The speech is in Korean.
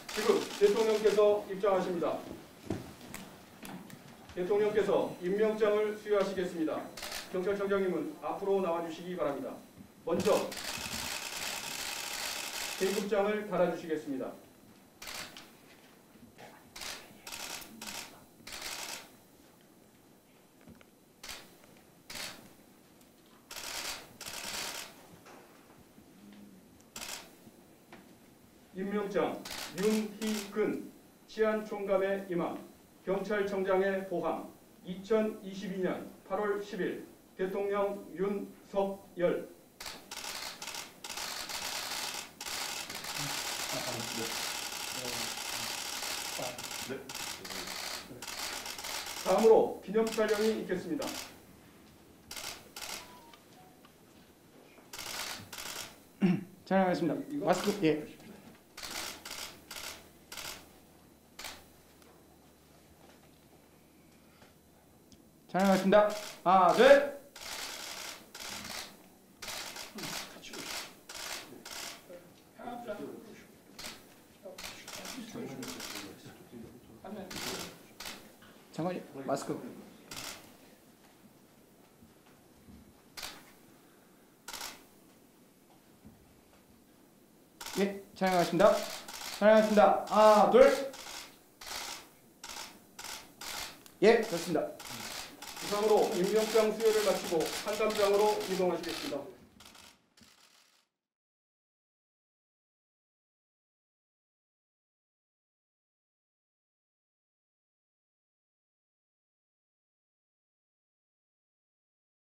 지금 대통령께서 입장하십니다. 대통령께서 임명장을 수여하시겠습니다. 경찰청장님은 앞으로 나와주시기 바랍니다. 먼저 계급장을 달아주시겠습니다. 임명장 윤희근 치안총감의 임함 경찰청장의 보함 2022년 8월 10일 대통령 윤석열. 다음으로 기념 촬영이 있겠습니다. 촬영하겠습니다. 마스크 예. 촬영하겠습니다. 하나, 둘. 장관님 마스크. 예, 촬영하겠습니다. 촬영하겠습니다. 하나, 둘. 예, 좋습니다. 이상으로 임명장 수여를 마치고 한담장으로 이동하시겠습니다.